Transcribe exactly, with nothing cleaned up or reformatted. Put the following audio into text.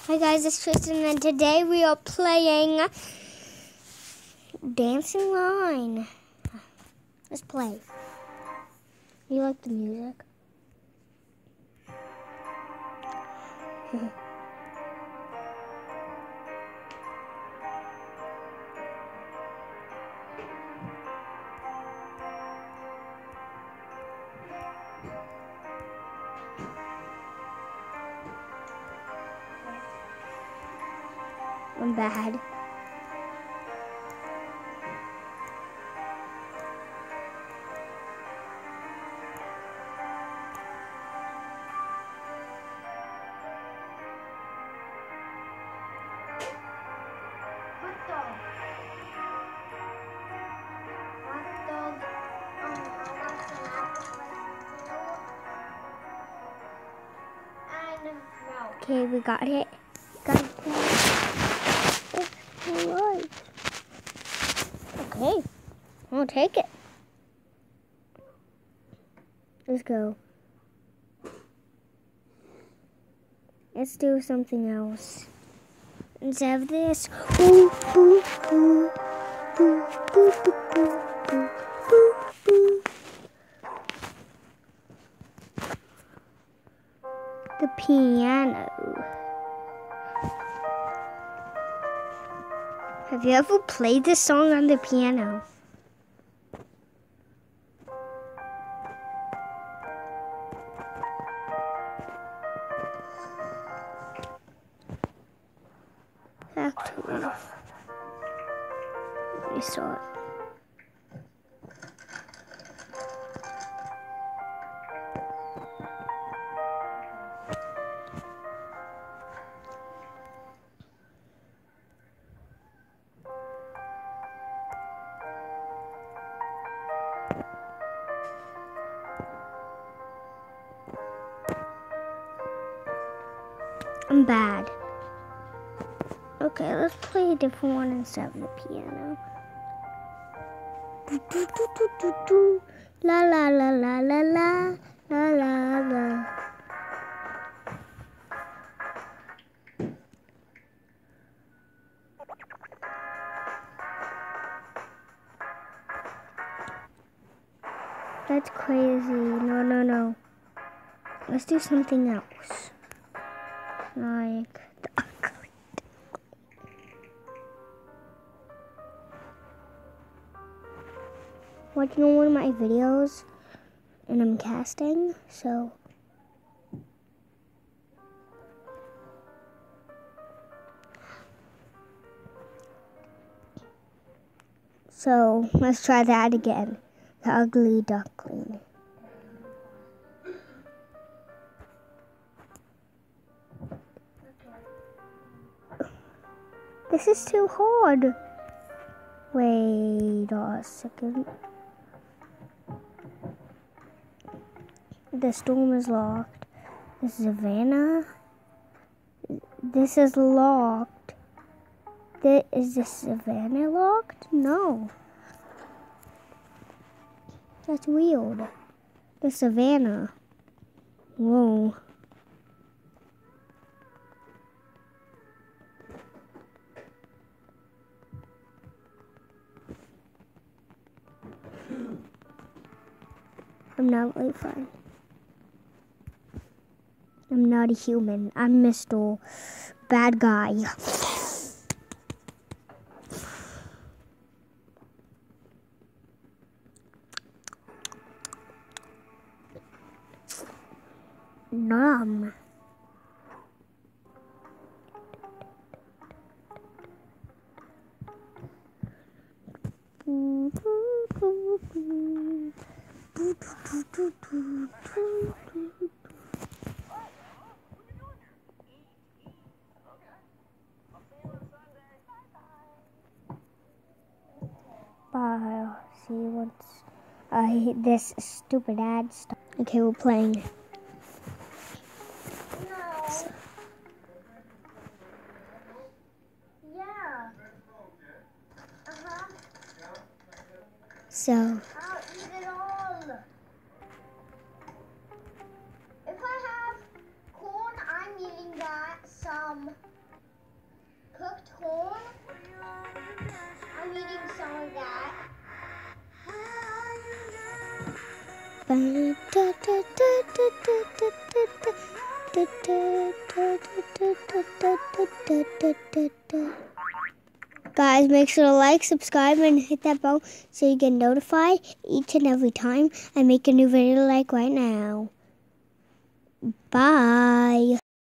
Hi guys, it's Tristan and today we are playing Dancing Line. Let's play. You like the music? I'm bad. Hot dog. Hot dog. Um, how much an apple and milk. Okay, we got it. Got it. It's alright. Okay, I'll take it. Let's go. Let's do something else. Instead of this, ooh, ooh, ooh, ooh, ooh, ooh, ooh, ooh, ooh. The piano. Have you ever played this song on the piano? Actually, let me start. I'm bad. Okay, let's play a different one instead of the piano. Do, do, do, do, do, do. La la la la la la la la la. That's crazy. No, no, no. Let's do something else. Like the ugly. Watching on one of my videos, and I'm casting, so. So let's try that again. The ugly duckling. This is too hard. Wait a second. The storm is locked. The Savannah. This is locked. Th- is the Savannah locked? No. That's weird. The Savannah. Whoa. I'm not really fun. I'm not a human. I'm Mister Bad Guy. Numb. Bye. See you once I hate this stupid ad stuff. Okay, we're playing. No. Yeah. Uh-huh. So, I'll eat it all. If I have corn, I'm eating that. Some eating some of that. Guys, make sure to like, subscribe, and hit that bell so you get notified each and every time I make a new video like right now. Bye.